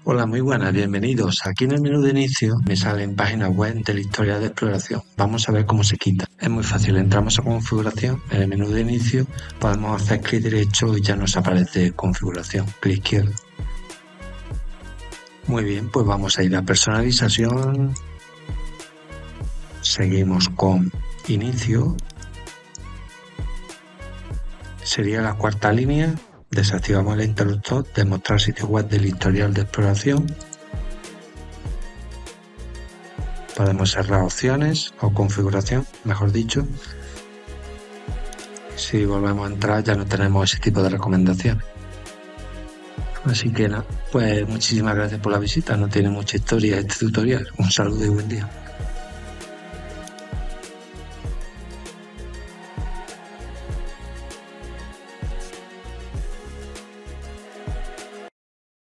Hola, muy buenas, bienvenidos. Aquí en el menú de inicio me salen páginas web del historial de exploración. Vamos a ver cómo se quita. Es muy fácil, entramos a configuración, en el menú de inicio podemos hacer clic derecho y ya nos aparece configuración, clic izquierdo. Muy bien, pues vamos a ir a personalización, seguimos con inicio, sería la cuarta línea, desactivamos el interruptor de mostrar sitio web del historial de exploración. Podemos cerrar opciones o configuración, mejor dicho. Si volvemos a entrar ya no tenemos ese tipo de recomendaciones. Así que nada, pues muchísimas gracias por la visita. No tiene mucha historia este tutorial. Un saludo y buen día.